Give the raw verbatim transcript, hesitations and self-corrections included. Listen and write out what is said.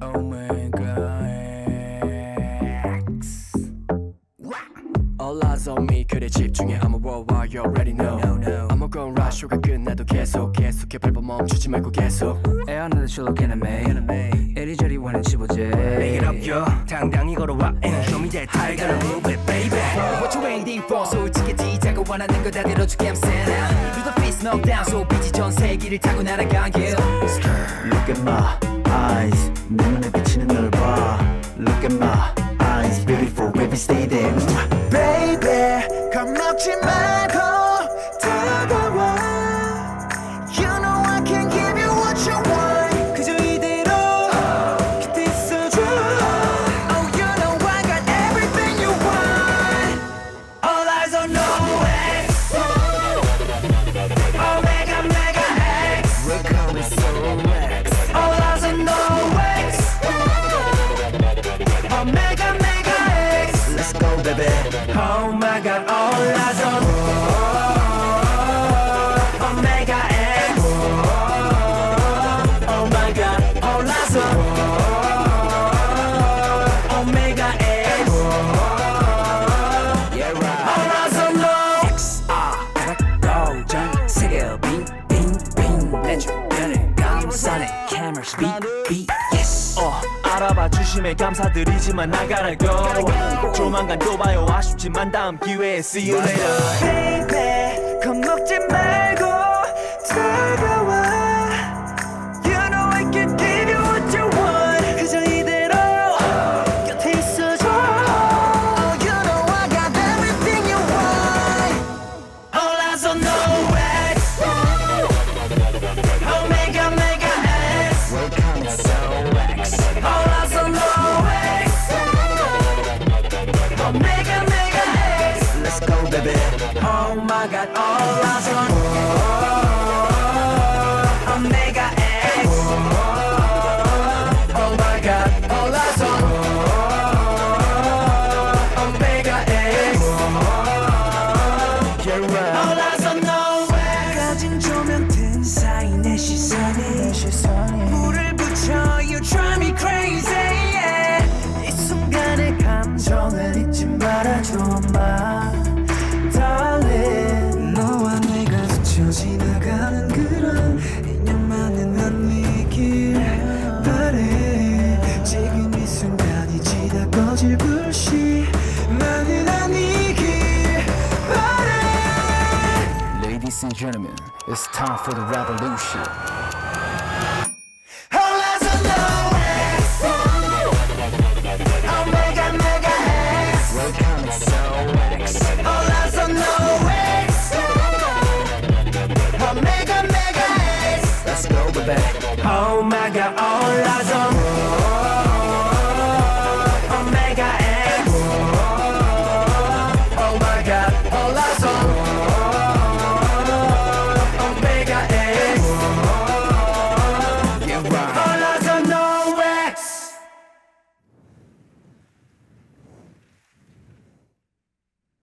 Omega X. All eyes on me 그래 집중해 I'm a worldwide you already know 아무건 라쇼가 끝나도 계속 계속해 밟아 멈추지 말고 계속 Air under the shoulder anime 이리저리 원해 집어제 Make it up yo 당당히 걸어와 And show me that tiger move it baby What you waiting for 솔직히 자꾸 원하는 거 다 들어줄게 I'm sending You the fist knockdown 소비지 전 세기를 타고 날아간 길 Look at my eyes 내 눈에 비치는 널 봐 Look at my eyes beautiful baby stay there Baby 겁먹지 말고 다가와 You know I can give you what you want 그저 이대로 곁에 있어줘 Oh you know I got everything you want All eyes on no X Omega Mega X We're coming so X All eyes on no X Omega Mega X Let's go baby Oh my god, all eyes on Omega X Oh my god, all eyes on Omega X Yeah right All eyes on no X R go 전 세계 빙빙빙 내 주변을 감싸네 Camera speed beat yes 어 알아봐 주심에 감사드리지만 나가라고 조만간 또 봐요 아쉽지만 다음 기회에 see you later Baby 겁먹지 말고 다가와 You know I can give you what you want 그저 이대로 곁에 있어줘 Oh you know I got everything you want All eyes on no X Omega Mega X We're coming so X All eyes on no X Omega Mega X Let's go baby Oh my god, all eyes on Omega X Oh my god, all eyes on Omega X Yeah right All eyes on no X 가진 조명 튼 사이 내 시선이 불을 붙여 You drive me crazy yeah. 이 순간의 감정을 잊지 말아줘 마 Darling 너와 내가 스쳐 지나가는 그런 인연만은 난 믿길 바래 지금 이 순간이 지다 꺼질 불씨만은 아니길 바래 Ladies and gentlemen It's time for the revolution All eyes on no X Omega Mega X We're coming so X All eyes on no X Omega Mega X Let's go baby Oh my god, all eyes on